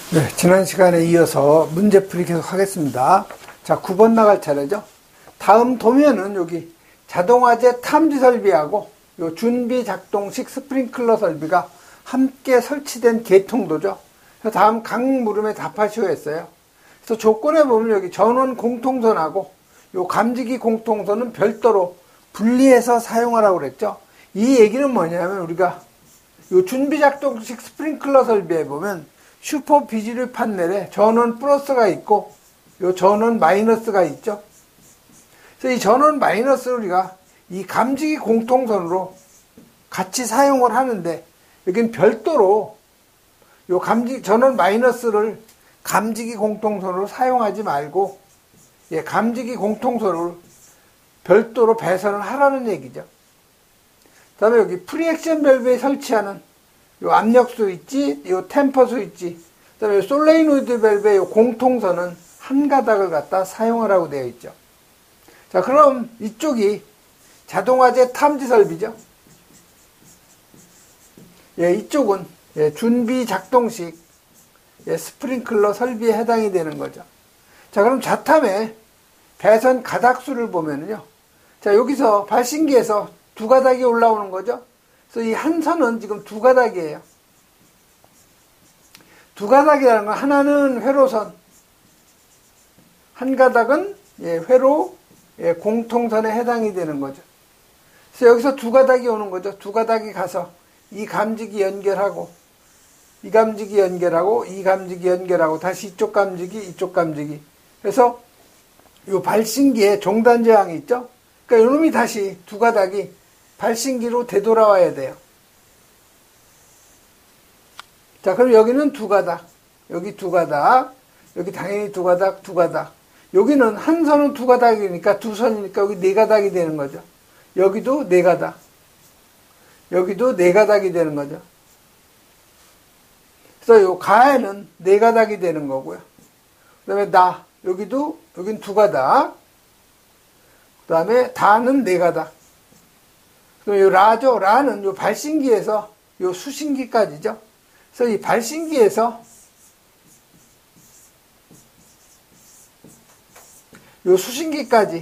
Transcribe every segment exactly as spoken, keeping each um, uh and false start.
네, 지난 시간에 이어서 문제풀이 계속 하겠습니다. 자, 구 번 나갈 차례죠. 다음 도면은 여기 자동화재 탐지 설비하고 요 준비 작동식 스프링클러 설비가 함께 설치된 개통도죠. 그래서 다음 각 물음에 답하시오 했어요. 그래서 조건에 보면 여기 전원 공통선하고 요 감지기 공통선은 별도로 분리해서 사용하라고 그랬죠. 이 얘기는 뭐냐면 우리가 요 준비 작동식 스프링클러 설비에 보면 슈퍼 비주류 판넬에 전원 플러스가 있고 요 전원 마이너스가 있죠. 그래서 이 전원 마이너스를 우리가 이 감지기 공통선으로 같이 사용을 하는데 여기는 별도로 요 감지 전원 마이너스를 감지기 공통선으로 사용하지 말고 예, 감지기 공통선을 별도로 배선을 하라는 얘기죠. 그 다음에 여기 프리액션 밸브에 설치하는 요 압력 스위치, 요 템퍼 스위치, 그 다음에 솔레이노이드 밸브의 요 공통선은 한 가닥을 갖다 사용하라고 되어 있죠. 자, 그럼 이쪽이 자동화재 탐지 설비죠. 예, 이쪽은 예, 준비 작동식 예, 스프링클러 설비에 해당이 되는 거죠. 자, 그럼 자탐의 배선 가닥수를 보면요. 자, 여기서 발신기에서 두 가닥이 올라오는 거죠. 그래서 이 한 선은 지금 두 가닥이에요. 두 가닥이라는 건 하나는 회로선, 한 가닥은 예, 회로 예, 공통선에 해당이 되는 거죠. 그래서 여기서 두 가닥이 오는 거죠. 두 가닥이 가서 이 감지기 연결하고 이 감지기 연결하고 이 감지기 연결하고 다시 이쪽 감지기 이쪽 감지기. 그래서 이 발신기에 종단 저항이 있죠. 그러니까 이놈이 다시 두 가닥이 발신기로 되돌아와야 돼요. 자, 그럼 여기는 두 가닥, 여기 두 가닥, 여기 당연히 두 가닥, 두 가닥. 여기는 한 선은 두 가닥이니까 두 선이니까 여기 네 가닥이 되는 거죠. 여기도 네 가닥, 여기도 네 가닥이 되는 거죠. 그래서 요 가에는 네 가닥이 되는 거고요. 그 다음에 나, 여기도, 여긴 두 가닥, 그 다음에 다는 네 가닥. 그럼 요 라죠. 라는 요 발신기에서 요 수신기까지죠. 그래서 이 발신기에서 요 수신기까지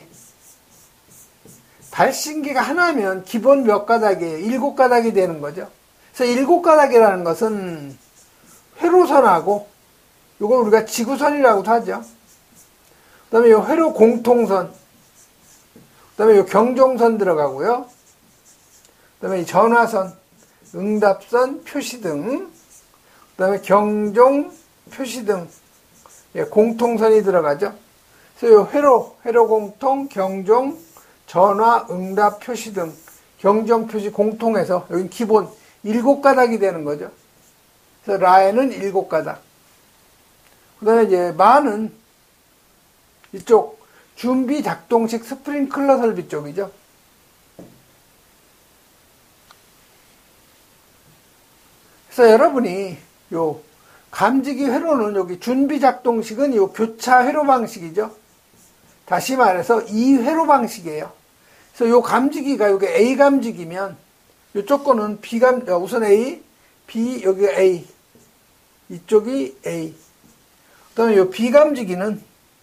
발신기가 하나면 기본 몇 가닥이에요? 일곱 가닥이 되는 거죠. 그래서 일곱 가닥이라는 것은 회로선하고 요걸 우리가 지구선이라고도 하죠. 그 다음에 요 회로 공통선, 그 다음에 요 경종선 들어가고요. 그 다음에 전화선, 응답선, 표시등, 그 다음에 경종, 표시등, 예, 공통선이 들어가죠. 그래서 요 회로, 회로 공통, 경종, 전화, 응답, 표시등, 경종, 표시 공통해서 여기 기본 일곱 가닥이 되는 거죠. 그래서 라에는 일곱 가닥. 그 다음에 이제 마는 이쪽 준비 작동식 스프링클러 설비 쪽이죠. 그래서 여러분이 요 감지기 회로는 여기 준비 작동식은 요 교차 회로 방식이죠. 다시 말해서 이 회로 방식이에요. 그래서 요 감지기가 여기 A 감지기면 요쪽 거는 B 감 우선 A, B 여기 A, 이쪽이 A. 그다음에 요 B 감지기는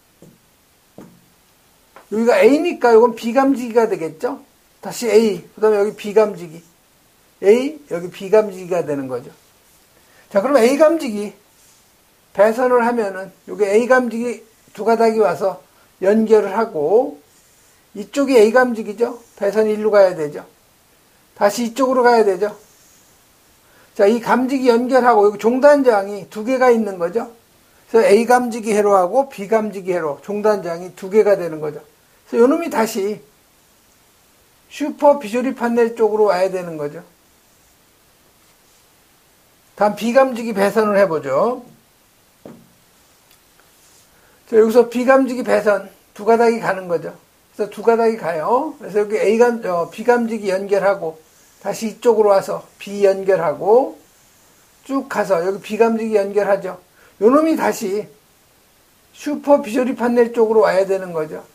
여기가 A니까 요건 B 감지기가 되겠죠. 다시 A, 그다음에 여기 B 감지기, A 여기 B 감지기가 되는 거죠. 자, 그럼 A 감지기 배선을 하면은 여기 A 감지기 두 가닥이 와서 연결을 하고 이쪽이 A 감지기죠. 배선이 일로 가야 되죠. 다시 이쪽으로 가야 되죠. 자, 이 감지기 연결하고 여기 종단저항이 두 개가 있는 거죠. 그래서 A 감지기 회로하고 B 감지기 회로 종단저항이 두 개가 되는 거죠. 그래서 요놈이 다시 슈퍼 비조리 판넬 쪽으로 와야 되는 거죠. 다음 비감지기 배선을 해보죠. 자, 여기서 비감지기 배선 두 가닥이 가는 거죠. 그래서 두 가닥이 가요. 그래서 여기 A감, 어, 비감지기 연결하고 다시 이쪽으로 와서 B 연결하고 쭉 가서 여기 비감지기 연결하죠. 요놈이 다시 슈퍼 비조리 판넬 쪽으로 와야 되는 거죠.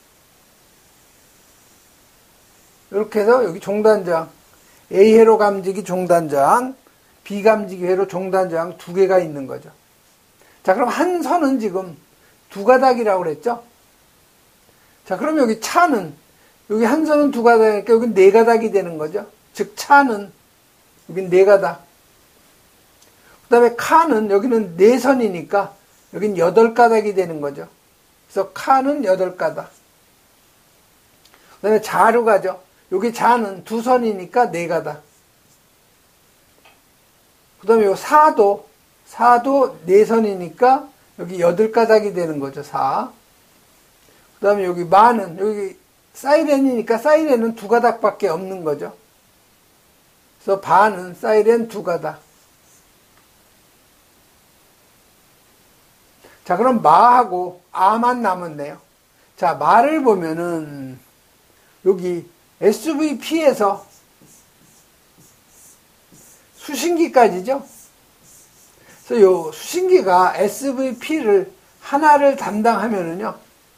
이렇게 해서 여기 종단저항 A 회로 감지기 종단저항, B 감지기 회로 종단저항 두 개가 있는 거죠. 자, 그럼 한 선은 지금 두 가닥이라고 그랬죠? 자, 그럼 여기 차는, 여기 한 선은 두 가닥이니까 여기 네 가닥이 되는 거죠. 즉, 차는, 여기 네 가닥. 그 다음에 카는, 여기는 네 선이니까, 여긴 여덟 가닥이 되는 거죠. 그래서 카는 여덟 가닥. 그 다음에 자로 가죠. 여기 자는 두 선이니까 네 가닥. 그 다음에 요 사도, 사도 네 선이니까 여기 여덟 가닥이 되는 거죠, 사. 그 다음에 여기 마는, 여기 사이렌이니까 사이렌은 두 가닥밖에 없는 거죠. 그래서 바는 사이렌 두 가닥. 자, 그럼 마하고 아만 남았네요. 자, 마를 보면은 여기 에스브이피에서 수신기까지죠. 그래서 요 수신기가 에스브이피를 하나를 담당하면은요,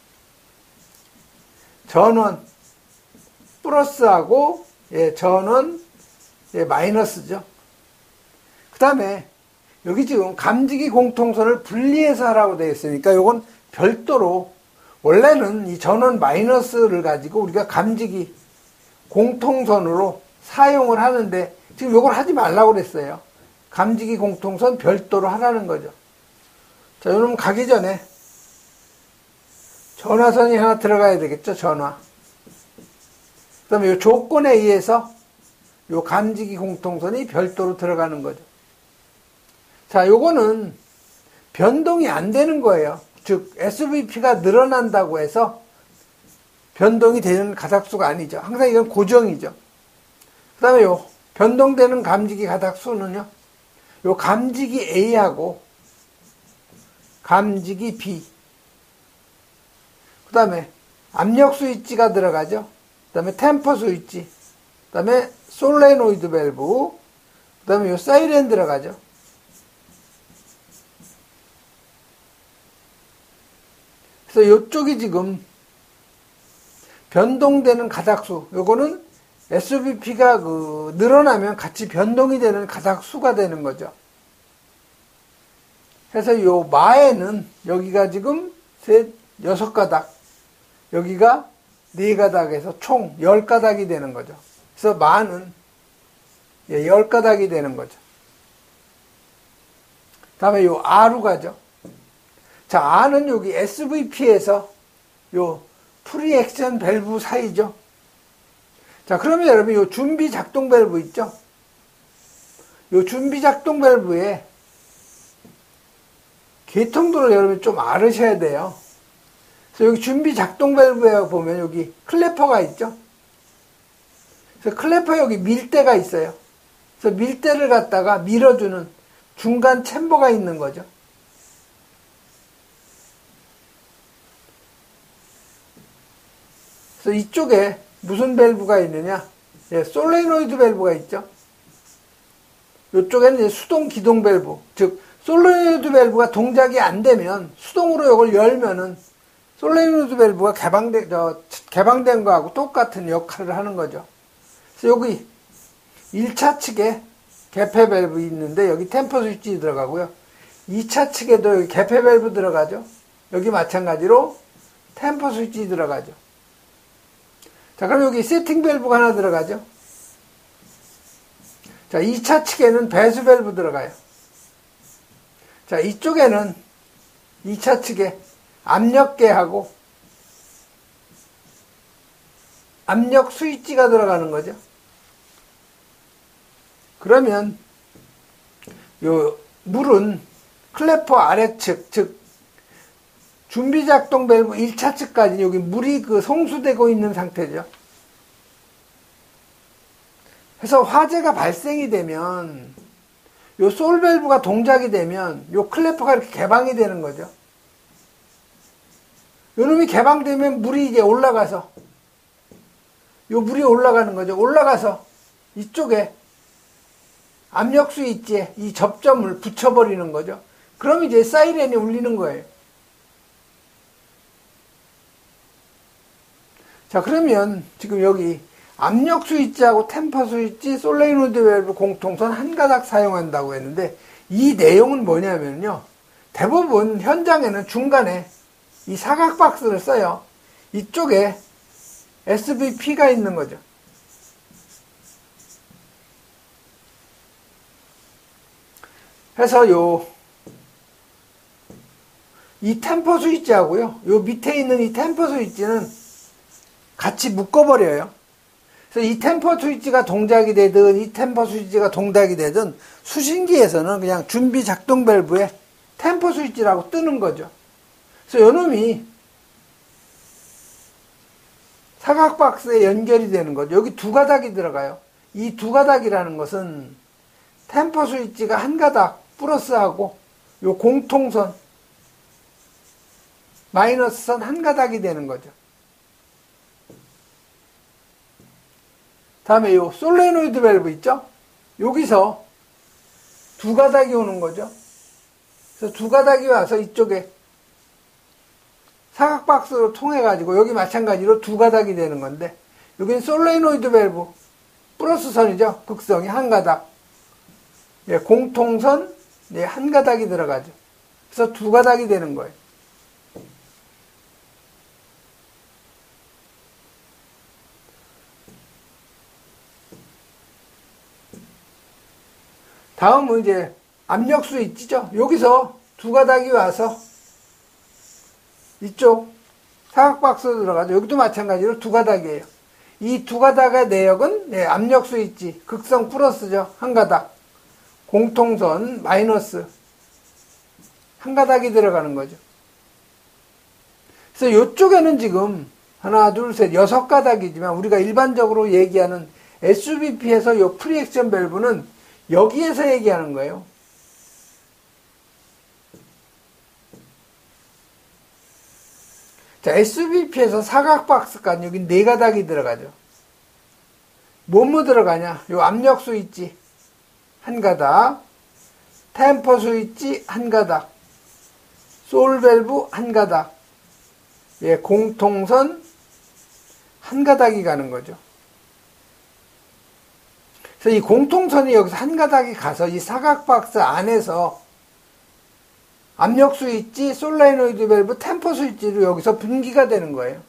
전원 플러스하고 예, 전원 예, 마이너스죠. 그 다음에 여기 지금 감지기 공통선을 분리해서 하라고 되어 있으니까 요건 별도로, 원래는 이 전원 마이너스를 가지고 우리가 감지기 공통선으로 사용을 하는데 지금 요걸 하지 말라고 그랬어요. 감지기 공통선 별도로 하라는 거죠. 자, 여러분 가기 전에 전화선이 하나 들어가야 되겠죠, 전화. 그 다음에 이 조건에 의해서 이 감지기 공통선이 별도로 들어가는 거죠. 자, 요거는 변동이 안 되는 거예요. 즉, 에스브이피가 늘어난다고 해서 변동이 되는 가닥수가 아니죠. 항상 이건 고정이죠. 그 다음에 요 변동되는 감지기 가닥수는요, 요 감지기 A하고 감지기 B, 그 다음에 압력 스위치가 들어가죠. 그 다음에 템퍼 스위치, 그 다음에 솔레노이드 밸브, 그 다음에 요 사이렌 들어가죠. 그래서 요쪽이 지금 변동되는 가닥수, 요거는 에스브이피가 그 늘어나면 같이 변동이 되는 가닥수가 되는 거죠. 그래서 요 마에는 여기가 지금 셋, 여섯 가닥, 여기가 네 가닥에서 총 열 가닥이 되는 거죠. 그래서 마는 예, 열 가닥이 되는 거죠. 다음에 요 R로 가죠. 자, R은 여기 에스브이피에서 요 프리액션 밸브 사이죠. 자, 그러면 여러분 요 준비 작동 밸브 있죠? 요 준비 작동 밸브에 계통도를 여러분 좀 알으셔야 돼요. 그래서 여기 준비 작동 밸브에 보면 여기 클래퍼가 있죠? 그래서 클래퍼 여기 밀대가 있어요. 그래서 밀대를 갖다가 밀어주는 중간 챔버가 있는 거죠. 그래서 이쪽에 무슨 밸브가 있느냐? 예, 솔레노이드 밸브가 있죠. 이쪽에는 수동 기동 밸브, 즉 솔레노이드 밸브가 동작이 안 되면 수동으로 이걸 열면은 솔레노이드 밸브가 개방된 저 개방된 거하고 똑같은 역할을 하는 거죠. 그래서 여기 일 차 측에 개폐 밸브 있는데 여기 템퍼 스위치 들어가고요. 이 차 측에도 여기 개폐 밸브 들어가죠. 여기 마찬가지로 템퍼 스위치 들어가죠. 자, 그럼 여기 세팅 밸브가 하나 들어가죠. 자, 이 차 측에는 배수 밸브 들어가요. 자, 이쪽에는 이 차 측에 압력계하고 압력 스위치가 들어가는 거죠. 그러면 요 물은 클래퍼 아래측, 즉 준비작동 밸브 일 차 측까지 여기 물이 그 송수되고 있는 상태죠. 그래서 화재가 발생이 되면 요 솔 밸브가 동작이 되면 요 클래퍼가 이렇게 개방이 되는 거죠. 요 놈이 개방되면 물이 이제 올라가서 요 물이 올라가는 거죠. 올라가서 이쪽에 압력 스위치에 이 접점을 붙여버리는 거죠. 그럼 이제 사이렌이 울리는 거예요. 자, 그러면 지금 여기 압력 스위치하고 템퍼 스위치, 솔레노이드 밸브 공통선 한 가닥 사용한다고 했는데 이 내용은 뭐냐면요. 대부분 현장에는 중간에 이 사각 박스를 써요. 이쪽에 에스브이피가 있는 거죠. 그래서 요, 이 템퍼 스위치하고요, 요 밑에 있는 이 템퍼 스위치는 같이 묶어버려요. 그래서 이 템퍼 스위치가 동작이 되든 이 템퍼 스위치가 동작이 되든 수신기에서는 그냥 준비 작동 밸브에 템퍼 스위치라고 뜨는 거죠. 그래서 요놈이 사각 박스에 연결이 되는 거죠. 여기 두 가닥이 들어가요. 이 두 가닥이라는 것은 템퍼 스위치가 한 가닥 플러스하고 요 공통선 마이너스선 한 가닥이 되는 거죠. 다음에 요 솔레노이드 밸브 있죠? 여기서 두 가닥이 오는 거죠. 그래서 두 가닥이 와서 이쪽에 사각 박스로 통해 가지고 여기 마찬가지로 두 가닥이 되는 건데, 여기는 솔레노이드 밸브 플러스 선이죠. 극성이 한 가닥. 예, 공통선 예, 한 가닥이 들어가죠. 그래서 두 가닥이 되는 거예요. 다음은 이제 압력 스위치죠. 여기서 두 가닥이 와서 이쪽 사각 박스로 들어가죠. 여기도 마찬가지로 두 가닥이에요. 이 두 가닥의 내역은 네, 압력 스위치 극성 플러스죠. 한 가닥. 공통선 마이너스 한 가닥이 들어가는 거죠. 그래서 이쪽에는 지금 하나, 둘, 셋, 여섯 가닥이지만 우리가 일반적으로 얘기하는 에스브이피에서 이 프리액션 밸브는 여기에서 얘기하는 거예요. 자, 에스브이피에서 사각 박스까지 여기 네 가닥이 들어가죠. 뭐뭐 들어가냐? 요 압력 스위치 한 가닥, 템퍼 스위치 한 가닥, 솔 밸브 한 가닥, 예, 공통선 한 가닥이 가는 거죠. 그래서 이 공통선이 여기서 한 가닥이 가서 이 사각 박스 안에서 압력 스위치, 솔레노이드 밸브, 템퍼 스위치로 여기서 분기가 되는 거예요.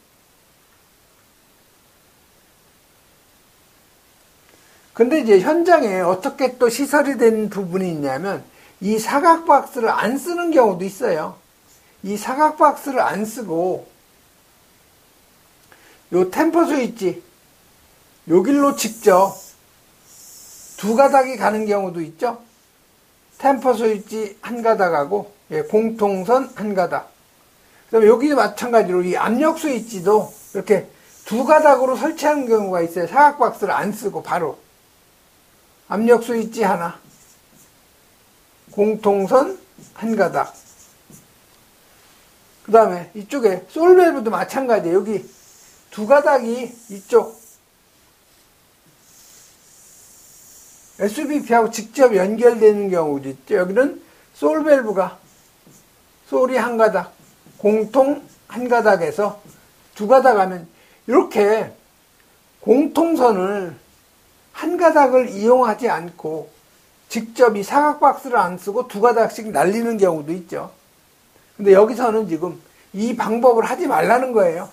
근데 이제 현장에 어떻게 또 시설이 된 부분이 있냐면, 이 사각 박스를 안 쓰는 경우도 있어요. 이 사각 박스를 안 쓰고 요 템퍼 스위치 요 길로 직접 두 가닥이 가는 경우도 있죠. 템퍼 스위치 한 가닥하고 예, 공통선 한 가닥. 그다음에 여기도 마찬가지로 이 압력 스위치도 이렇게 두 가닥으로 설치하는 경우가 있어요. 사각 박스를 안 쓰고 바로 압력 스위치 하나, 공통선 한 가닥. 그 다음에 이쪽에 솔 밸브도 마찬가지예요. 여기 두 가닥이 이쪽 에스브이피하고 직접 연결되는 경우도 있죠. 여기는 솔 밸브가 솔이 한 가닥, 공통 한 가닥에서 두 가닥 하면 이렇게 공통선을 한 가닥을 이용하지 않고 직접 이 사각 박스를 안 쓰고 두 가닥씩 날리는 경우도 있죠. 근데 여기서는 지금 이 방법을 하지 말라는 거예요.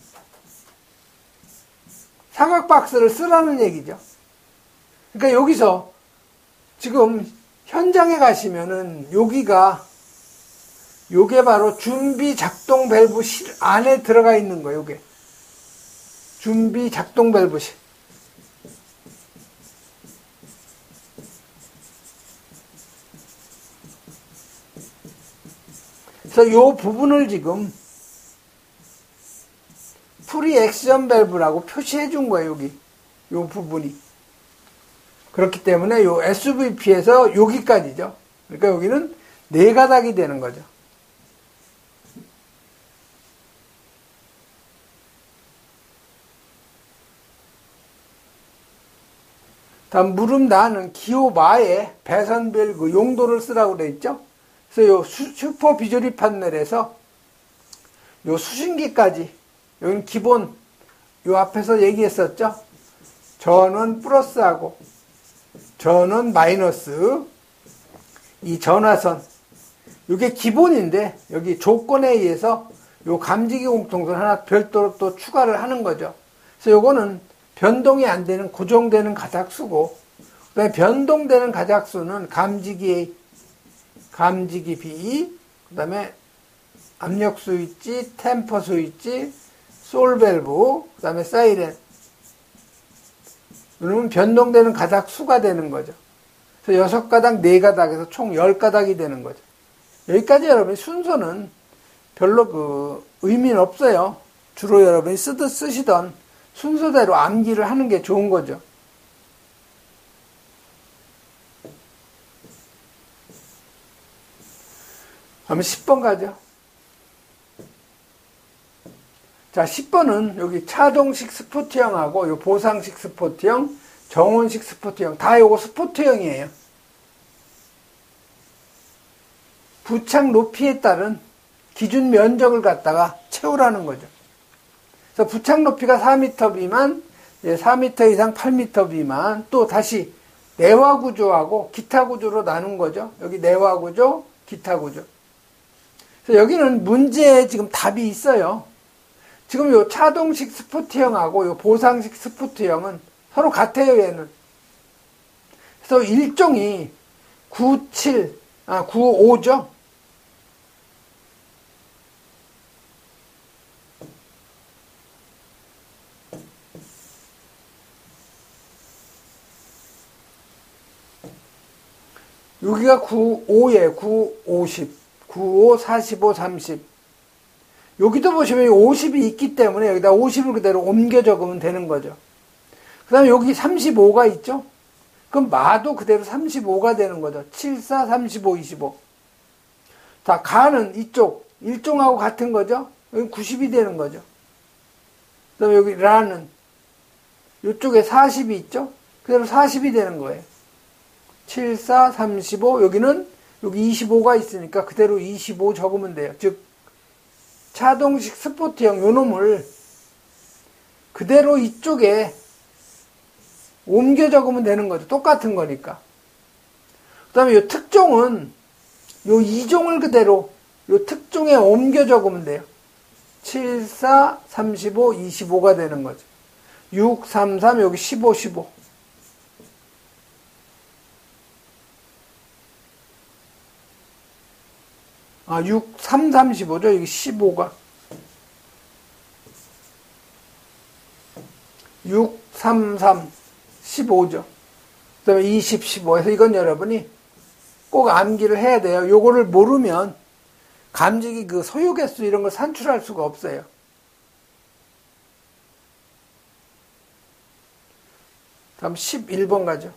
사각 박스를 쓰라는 얘기죠. 그러니까 여기서 지금 현장에 가시면은 여기가 요게 바로 준비 작동 밸브실 안에 들어가 있는 거예요. 요게 준비 작동 밸브실. 그래서 요 부분을 지금 프리액션 밸브라고 표시해 준 거예요. 여기 요 부분이. 그렇기 때문에 요 에스브이피에서 여기까지죠. 그러니까 여기는 네 가닥이 되는 거죠. 다음 무릎 나는 기호마에 배선별 그 용도를 쓰라고 되어 있죠. 그래서 요 슈퍼 비조리 판넬에서 요 수신기까지, 여기는 기본, 요 앞에서 얘기했었죠. 전원 플러스하고 전원 마이너스, 이 전화선, 이게 기본인데 여기 조건에 의해서 요 감지기 공통선 하나 별도로 또 추가를 하는 거죠. 그래서 요거는 변동이 안 되는 고정되는 가작수고, 그다음에 변동되는 가작수는 감지기 감지기 B, 그다음에 압력 스위치, 템퍼 스위치, 솔밸브, 그다음에 사이렌. 이러면 변동되는 가닥수가 되는 거죠. 그래서 여섯 가닥, 네 가닥에서 총 열 가닥이 되는 거죠. 여기까지 여러분이 순서는 별로 그 의미는 없어요. 주로 여러분이 쓰듯 쓰시던 순서대로 암기를 하는 게 좋은 거죠. 그러면 십 번 가죠. 자, 십 번은 여기 차동식 스포트형하고 요 보상식 스포트형, 정원식 스포트형, 다 요거 스포트형이에요. 부착 높이에 따른 기준 면적을 갖다가 채우라는 거죠. 그래서 부착 높이가 사 미터 미만, 사 미터 이상 팔 미터 미만, 또 다시 내화 구조하고 기타 구조로 나눈 거죠. 여기 내화 구조, 기타 구조. 그래서 여기는 문제에 지금 답이 있어요. 지금 요 차동식 스포트형하고 요 보상식 스포트형은 서로 같아요, 얘는. 그래서 일종이 구십칠, 아, 구십오죠. 여기가 구십오에 구십오십, 구십오, 사십오, 삼십. 여기도 보시면 오십이 있기 때문에 여기다 오십을 그대로 옮겨 적으면 되는 거죠. 그 다음에 여기 삼십오가 있죠? 그럼 마도 그대로 삼십오가 되는 거죠. 칠, 사, 삼십오, 이십오. 자, 가는 이쪽, 일종하고 같은 거죠? 여기 구십이 되는 거죠. 그 다음에 여기 라는, 이쪽에 사십이 있죠? 그대로 사십이 되는 거예요. 칠, 사, 삼십오, 여기는 여기 이십오가 있으니까 그대로 이십오 적으면 돼요. 즉, 차동식 스포트형 요 놈을 그대로 이쪽에 옮겨 적으면 되는 거죠. 똑같은 거니까. 그 다음에 요 특종은 요 이종을 그대로 요 특종에 옮겨 적으면 돼요. 칠, 사, 삼십오, 이십오가 되는 거죠. 육, 삼, 삼, 여기 십오, 십오. 아, 육, 삼, 삼십오죠. 여기 십오가. 육, 삼, 삼, 십오죠. 그 다음에 이십, 십오에서 이건 여러분이 꼭 암기를 해야 돼요. 요거를 모르면 감지기 그 소요 개수 이런 걸 산출할 수가 없어요. 다음 십일 번 가죠.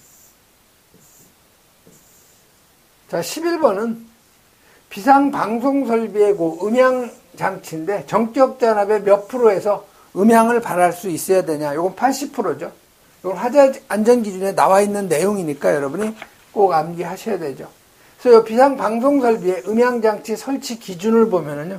자, 십일 번은 비상방송 설비의 그 음향 장치인데 정적 잔압의 몇 프로에서 음향을 발할 수 있어야 되냐. 요건 팔십 퍼센트죠. 이건 화재 안전 기준에 나와 있는 내용이니까 여러분이 꼭 암기하셔야 되죠. 그래서 이 비상방송 설비의 음향 장치 설치 기준을 보면은요.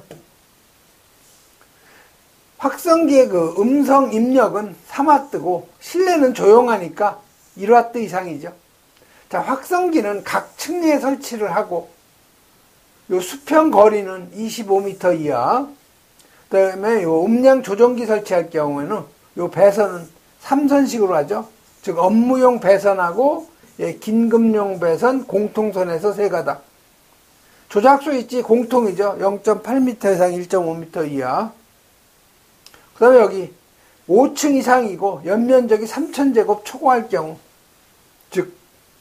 확성기의 그 음성 입력은 삼 와트고 실내는 조용하니까 일 와트 이상이죠. 자, 확성기는 각 층리에 설치를 하고 요 수평 거리는 이십오 미터 이하. 그 다음에 요 음량 조정기 설치할 경우에는 요 배선은 삼선식으로 하죠. 즉 업무용 배선하고 예, 긴급용 배선 공통선에서 세 가닥. 조작 스위치 공통이죠. 영 점 팔 미터 이상 일 점 오 미터 이하. 그 다음에 여기 오 층 이상이고 연면적이 삼천 제곱 초과할 경우, 즉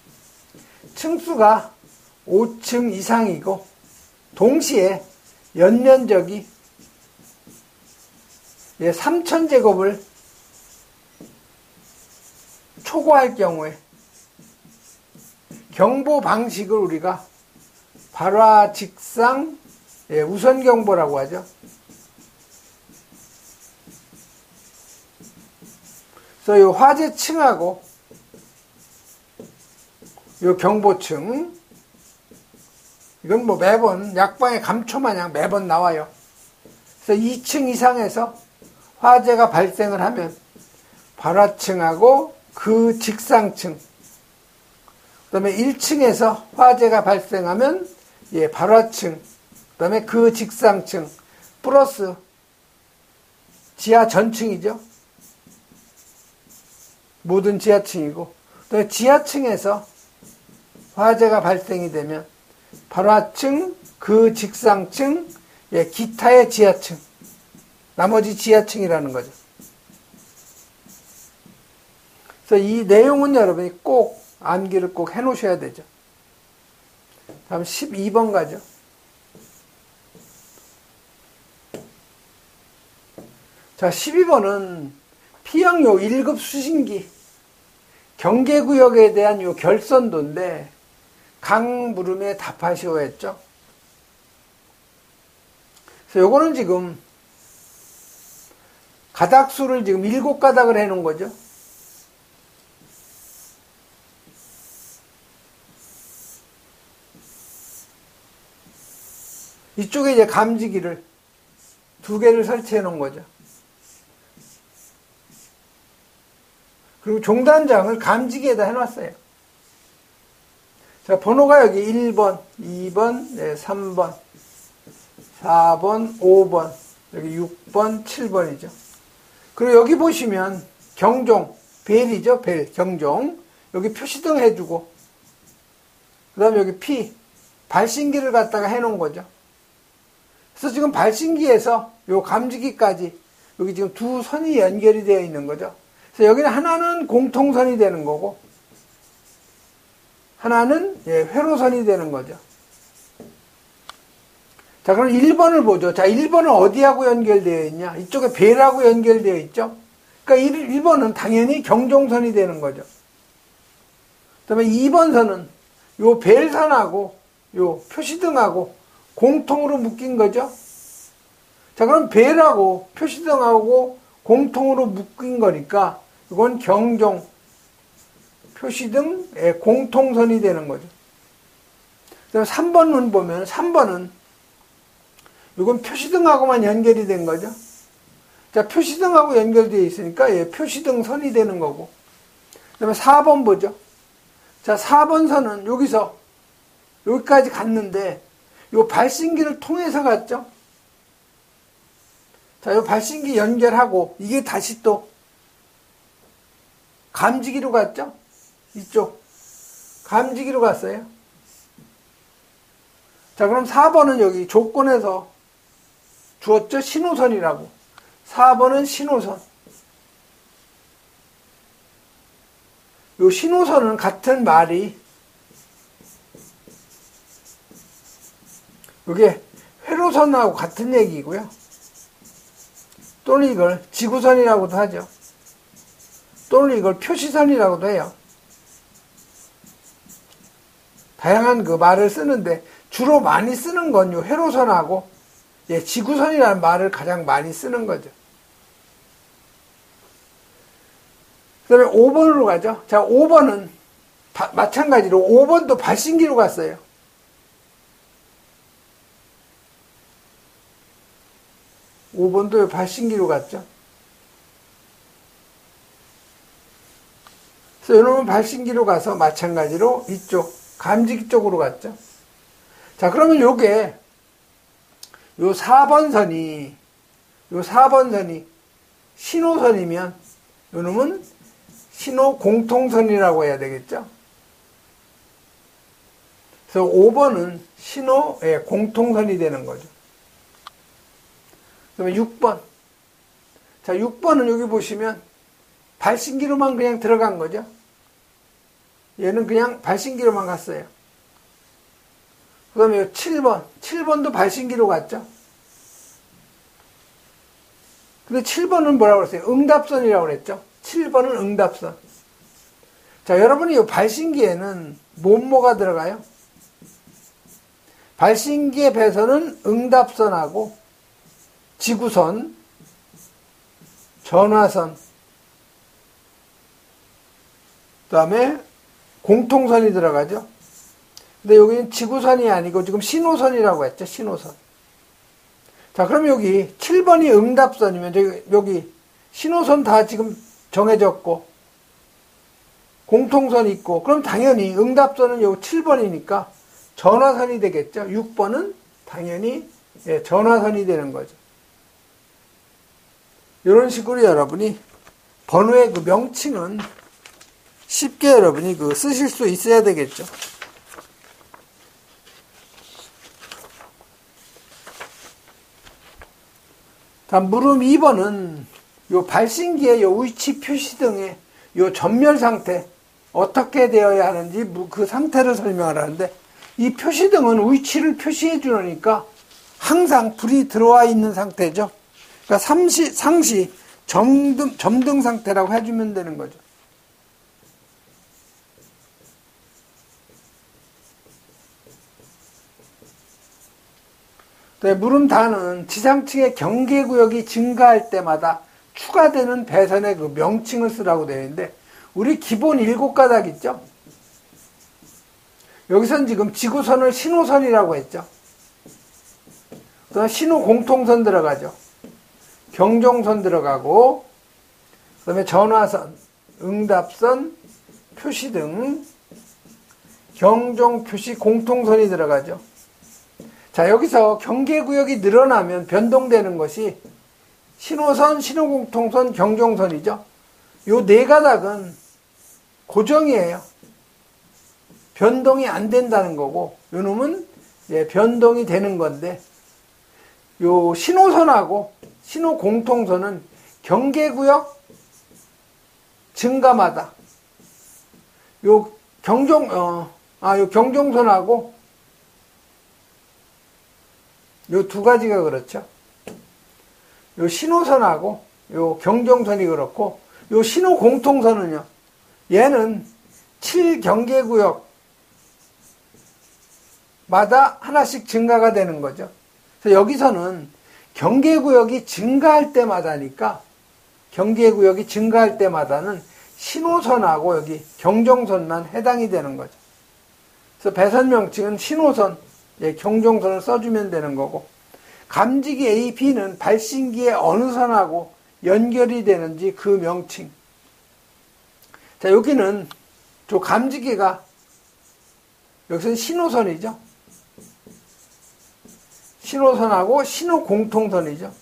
층수가 오 층 이상이고 동시에 연면적이 예, 삼천 제곱을 초과할 경우에 경보 방식을 우리가 발화 직상 예, 우선 경보라고 하죠. 그래서 이 화재층하고 이 경보층, 이건 뭐 매번 약방의 감초 마냥 매번 나와요. 그래서 이 층 이상에서 화재가 발생을 하면 발화층하고 그 직상층, 그 다음에 일 층에서 화재가 발생하면 예, 발화층, 그 다음에 그 직상층, 플러스 지하 전층이죠. 모든 지하층이고, 또 지하층에서 화재가 발생이 되면 발화층, 그 직상층, 예, 기타의 지하층, 나머지 지하층이라는 거죠. 그래서 이 내용은 여러분이 꼭 암기를 꼭 해 놓으셔야 되죠. 다음 십이 번 가죠. 자, 십이 번은 P형 요 일 급 수신기 경계구역에 대한 요 결선도인데 강 물음에 답하시오 했죠. 그래서 요거는 지금 가닥수를 지금 일곱 가닥을 해 놓은 거죠. 이쪽에 이제 감지기를 두 개를 설치해 놓은 거죠. 그리고 종단장을 감지기에다 해놨어요. 자, 번호가 여기 일 번, 이 번, 네, 삼 번, 사 번, 오 번, 여기 육 번, 칠 번이죠. 그리고 여기 보시면 경종, 벨이죠, 벨, 경종. 여기 표시등 해주고, 그 다음에 여기 P, 발신기를 갖다가 해놓은 거죠. 그래서 지금 발신기에서 요 감지기까지 여기 지금 두 선이 연결이 되어 있는 거죠. 그래서 여기는 하나는 공통선이 되는 거고 하나는 예, 회로선이 되는 거죠. 자, 그럼 일 번을 보죠. 자, 일 번은 어디하고 연결되어 있냐? 이쪽에 벨하고 연결되어 있죠. 그러니까 일 번은 당연히 경종선이 되는 거죠. 그 다음에 이 번 선은 요 벨선하고 요 표시등하고 공통으로 묶인 거죠. 자, 그럼 벨하고 표시등하고 공통으로 묶인 거니까 이건 경종, 표시등의 공통선이 되는 거죠. 그다음에 삼 번은 보면 삼 번은 이건 표시등하고만 연결이 된 거죠. 자, 표시등하고 연결되어 있으니까 예, 표시등선이 되는 거고. 그다음에 사 번 보죠. 자, 사 번 선은 여기서 여기까지 갔는데 요 발신기를 통해서 갔죠. 자, 요 발신기 연결하고 이게 다시 또 감지기로 갔죠. 이쪽 감지기로 갔어요. 자, 그럼 사 번은 여기 조건에서 주었죠. 신호선이라고. 사 번은 신호선. 요 신호선은 같은 말이 이게 회로선하고 같은 얘기고요. 또는 이걸 지구선이라고도 하죠. 또는 이걸 표시선이라고도 해요. 다양한 그 말을 쓰는데 주로 많이 쓰는 건 요 회로선하고 예, 지구선이라는 말을 가장 많이 쓰는 거죠. 그 다음에 오 번으로 가죠. 자, 오 번은 바, 마찬가지로 오 번도 발신기로 갔어요. 오 번도 발신기로 갔죠. 그래서 이놈은 발신기로 가서 마찬가지로 이쪽 감지기 쪽으로 갔죠. 자, 그러면 요게 요 사 번 선이 요 사 번 선이 신호선이면 요놈은 신호 공통선이라고 해야 되겠죠. 그래서 오 번은 신호의 공통선이 되는 거죠. 그다음에 육 번. 자, 육 번은 여기 보시면 발신기로만 그냥 들어간 거죠. 얘는 그냥 발신기로만 갔어요. 그 다음에 칠 번. 칠 번도 발신기로 갔죠. 근데 칠 번은 뭐라고 그랬어요? 응답선이라고 그랬죠. 칠 번은 응답선. 자, 여러분이 이 발신기에는 뭐뭐가 들어가요? 발신기의 배선은 응답선하고 지구선, 전화선, 그 다음에 공통선이 들어가죠. 근데 여기는 지구선이 아니고 지금 신호선이라고 했죠. 신호선. 자, 그럼 여기 칠 번이 응답선이면 여기, 여기 신호선 다 지금 정해졌고 공통선이 있고 그럼 당연히 응답선은 여기 칠 번이니까 전화선이 되겠죠. 육 번은 당연히 예, 전화선이 되는 거죠. 이런 식으로 여러분이 번호의 그 명칭은 쉽게 여러분이 그 쓰실 수 있어야 되겠죠. 다음 물음 이 번은 요 발신기의 요 위치 표시 등의 요 전멸 상태 어떻게 되어야 하는지 그 상태를 설명하라는데, 이 표시 등은 위치를 표시해 주니까 항상 불이 들어와 있는 상태죠. 그러니까 상시, 상시 점등, 점등 상태라고 해주면 되는 거죠. 네, 물음 다는 지상층의 경계구역이 증가할 때마다 추가되는 배선의 그 명칭을 쓰라고 되어 있는데, 우리 기본 일곱 가닥 있죠? 여기선 지금 지구선을 신호선이라고 했죠. 그다음 신호 공통선 들어가죠. 경종선 들어가고, 그 다음에 전화선, 응답선, 표시등, 경종, 표시, 공통선이 들어가죠. 자, 여기서 경계구역이 늘어나면 변동되는 것이 신호선, 신호공통선, 경종선이죠. 요 네 가닥은 고정이에요. 변동이 안 된다는 거고, 요 놈은 예, 변동이 되는 건데, 요 신호선하고 신호공통선은 경계구역 증가마다 요 경종, 어, 아, 요 경종선하고 요 두 가지가 그렇죠. 요 신호선하고 요 경종선이 그렇고, 요 신호공통선은요, 얘는 칠 경계구역마다 하나씩 증가가 되는 거죠. 그래서 여기서는 경계구역이 증가할 때마다니까, 경계구역이 증가할 때마다는 신호선하고 여기 경종선만 해당이 되는 거죠. 그래서 배선 명칭은 신호선, 예, 경종선을 써주면 되는 거고, 감지기 A, B는 발신기의 어느 선하고 연결이 되는지 그 명칭. 자, 여기는 저 감지기가, 여기서는 신호선이죠. 신호선하고 신호공통선이죠.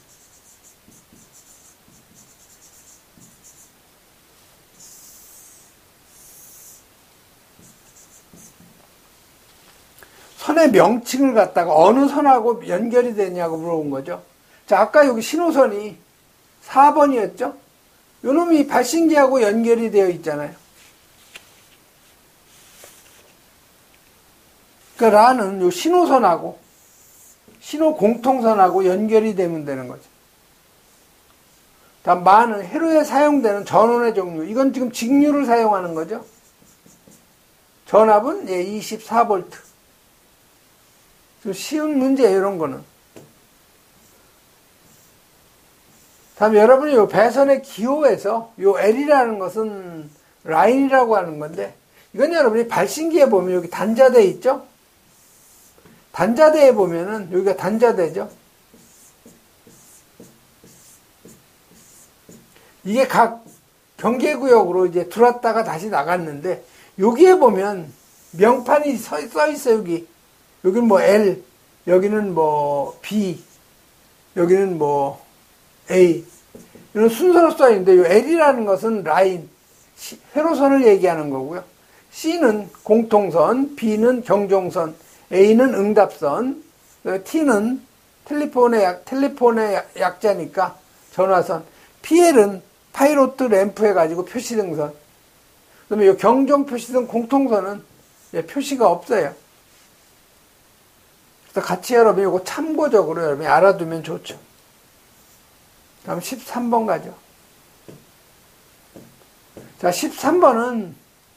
선의 명칭을 갖다가 어느 선하고 연결이 되냐고 물어본 거죠. 자, 아까 여기 신호선이 사 번이었죠? 요 놈이 발신기하고 연결이 되어 있잖아요. 그러니까 라는 요 신호선하고 신호공통선하고 연결이 되면 되는 거죠. 다음 마는 회로에 사용되는 전원의 종류. 이건 지금 직류를 사용하는 거죠. 전압은 예, 이십사 볼트. 좀 쉬운 문제예요, 이런 거는. 다음 여러분이 요 배선의 기호에서 요 L이라는 것은 라인이라고 하는 건데, 이건 여러분이 발신기에 보면 여기 단자대 있죠? 단자대에 보면은 여기가 단자대죠? 이게 각 경계구역으로 이제 들어왔다가 다시 나갔는데, 여기에 보면 명판이 써, 써 있어요, 여기. 여기는 뭐 L, 여기는 뭐 B, 여기는 뭐 A. 이런 순서로 써 있는데, 이 L이라는 것은 라인, 회로선을 얘기하는 거고요. C는 공통선, B는 경종선, A는 응답선, T는 텔레폰의 약, 텔레폰의 약자니까 전화선, 피엘은 파이로트 램프 해가지고 표시등선. 그 다음에 이 경종 표시등 공통선은 표시가 없어요. 그래서 같이 여러분이 이거 참고적으로 여러분이 알아두면 좋죠. 다음 십삼 번 가죠. 자, 십삼 번은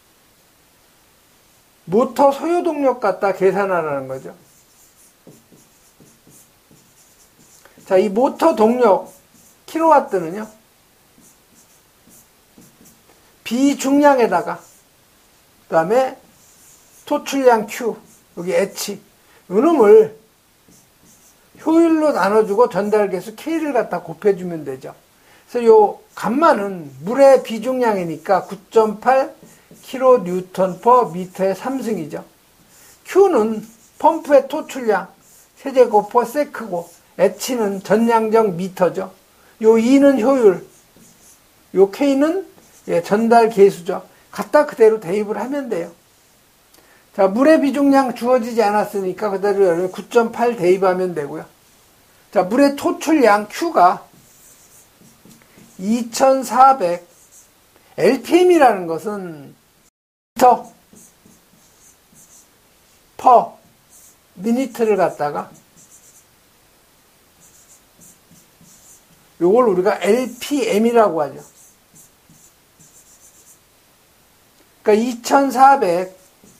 모터 소요 동력 갖다 계산하라는 거죠. 자, 이 모터 동력 킬로와트는요, 비중량에다가 그 다음에 토출량 Q, 여기 H, 이놈을 효율로 나눠주고 전달계수 K를 갖다 곱해주면 되죠. 그래서 요 감마는 물의 비중량이니까 구 점 팔 킬로니우턴 퍼 미터의 삼 승이죠. Q는 펌프의 토출량 세제곱퍼 세크고, H는 전량적 미터죠. 요 E는 효율, 요 K는 예, 전달 계수죠. 갖다 그대로 대입을 하면 돼요. 자, 물의 비중량 주어지지 않았으니까 그대로 구 점 팔 대입하면 되고요. 자, 물의 토출량 Q가 이천사백, 엘피엠이라는 것은 미터 퍼 미니트를 갖다가 요걸 우리가 엘피엠이라고 하죠. 그러니까 이천사백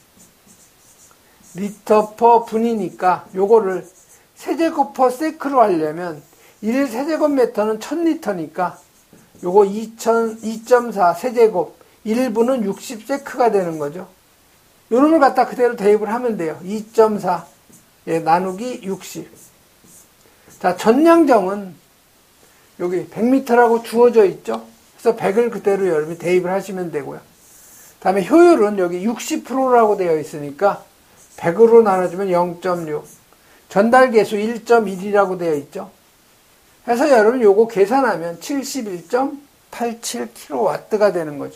리터 퍼 분이니까 요거를 세제곱 퍼 세크로 하려면 일 세제곱미터는 천 리터니까 요거 이 점 사 세제곱 일 분은 육십 세크가 되는 거죠. 요놈을 갖다 그대로 대입을 하면 돼요. 이 점 사 예, 나누기 육십. 자, 전량정은 여기 백 미터라고 주어져 있죠. 그래서 백을 그대로 여러분이 대입을 하시면 되고요. 다음에 효율은 여기 육십 퍼센트라고 되어 있으니까 백으로 나눠주면 영 점 육. 전달계수 일 점 일이라고 되어 있죠. 해서 여러분 요거 계산하면 칠십일 점 팔칠 킬로와트가 되는 거죠.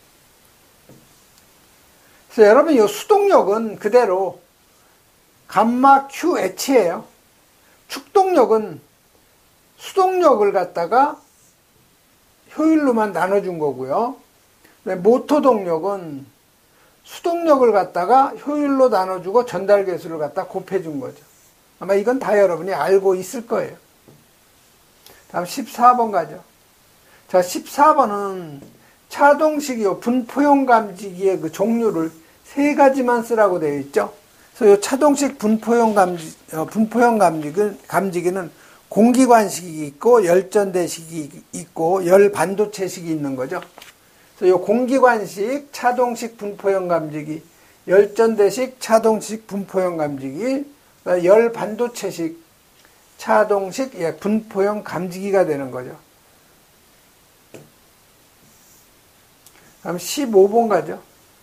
그래서 여러분 이 수동력은 그대로 감마 큐에이치예요. 축동력은 수동력을 갖다가 효율로만 나눠준 거고요. 모터 동력은 수동력을 갖다가 효율로 나눠주고 전달 계수를 갖다 곱해준 거죠. 아마 이건 다 여러분이 알고 있을 거예요. 다음 십사 번 가죠. 자, 십사 번은 차동식 요 분포형 감지기의 그 종류를 세 가지만 쓰라고 되어 있죠. 그래서 요 차동식 분포형 감지, 어, 분포형 감지기는, 감지기는 공기관식이 있고 열전대식이 있고 열반도체식이 있는 거죠. 그래서 요 공기관식 차동식 분포형 감지기, 열전대식 차동식 분포형 감지기, 열반도체식 차동식 예, 분포형 감지기가 되는 거죠. 그럼 십오 번 가죠.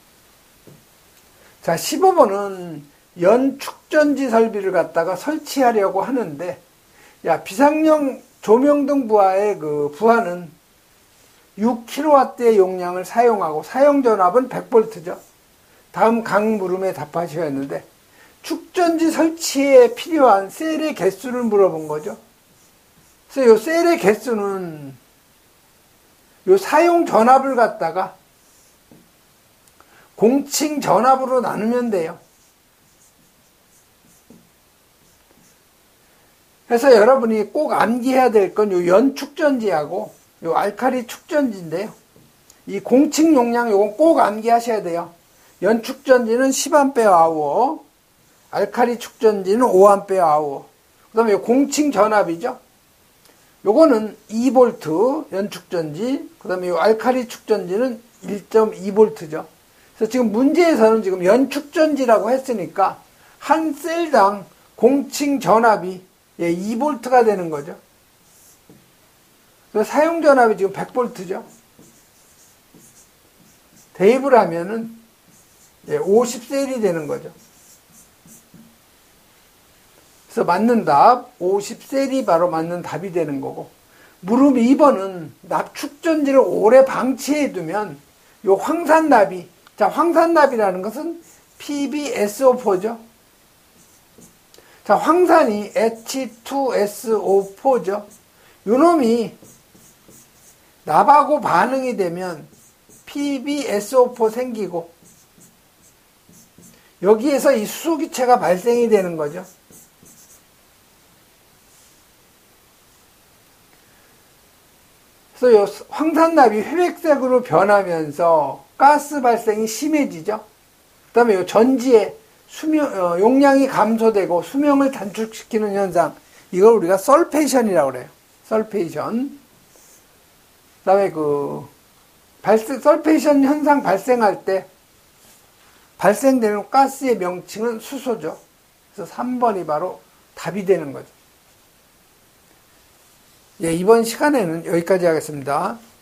자, 십오 번은 연축전지 설비를 갖다가 설치하려고 하는데, 야, 비상용 조명등 부하의 그 부하는 육 킬로와트의 용량을 사용하고 사용전압은 백 볼트죠. 다음 각 물음에 답하셔야 했는데, 축전지 설치에 필요한 셀의 개수를 물어본 거죠. 그래서 요 셀의 개수는 요 사용 전압을 갖다가 공칭 전압으로 나누면 돼요. 그래서 여러분이 꼭 암기해야 될 건 요 연축전지하고 요 알칼리 축전지인데요. 이 공칭 용량 요건 꼭 암기하셔야 돼요. 연축전지는 십 암페어 아워, 알칼리 축전지는 오 암페어 아워. 그 다음에 공칭 전압이죠. 요거는 이 볼트 연축전지, 그 다음에 요 알칼리 축전지는 일 점 이 볼트죠. 그래서 지금 문제에서는 지금 연축전지라고 했으니까 한 셀당 공칭 전압이 예, 이 볼트가 되는 거죠. 그래서 사용 전압이 지금 백 볼트죠. 대입을 하면은 예, 오십 셀이 되는 거죠. 그래서 맞는 답 오십 셀이 바로 맞는 답이 되는 거고, 물음 이 번은 납축전지를 오래 방치해 두면 요 황산납이, 자, 황산납이라는 것은 피 비 에스 오 포죠. 자, 황산이 에이치 투 에스 오 포죠. 요 놈이 납하고 반응이 되면 피 비 에스 오 포 생기고, 여기에서 이 수소기체가 발생이 되는 거죠. 그래서 요 황산납이 회백색으로 변하면서 가스 발생이 심해지죠. 그 다음에 요 전지의 수명, 어, 용량이 감소되고 수명을 단축시키는 현상, 이걸 우리가 설페이션이라고 그래요. 설페이션. 그 다음에 그 발생, 설페이션 현상 발생할 때 발생되는 가스의 명칭은 수소죠. 그래서 삼 번이 바로 답이 되는 거죠. 예, 이번 시간에는 여기까지 하겠습니다.